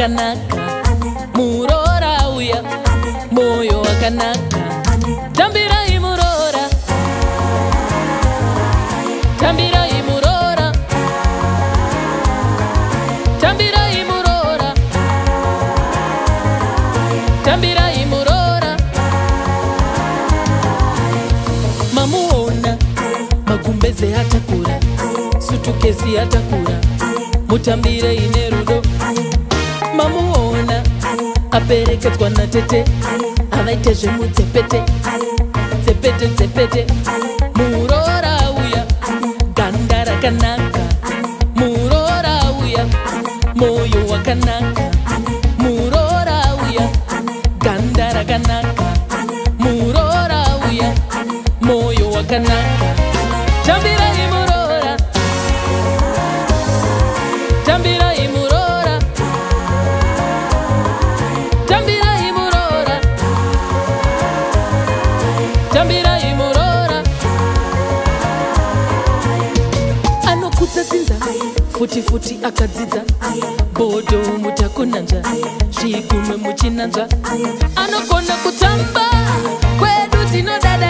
rakanaka. Muroora uya, moyo wakanaka. Tambirai muroora, tambirai muroora, tambirai muroora, tambirai muroora. Mamuona magumbeze atakura, sutukezi atakura, mutambire ine rudo. Mamuona aperekedzwa natete, avaite zvemutsepete, tsepete tsepete. Muroora uya, ganda rakanaka. Muroora uya, moyo wakanaka. Muroora uya, ganda rakanaka. Muroora uya, moyo wakanaka. Tambirai muroora, tambirai muroora, tambirai muroora, tambirai muroora. Anokudza dzinza, futi futi akadzidza. Bodo mutakunanja, zvigunwe muchinanzva. Anogona kutamba, kwedu tinodada.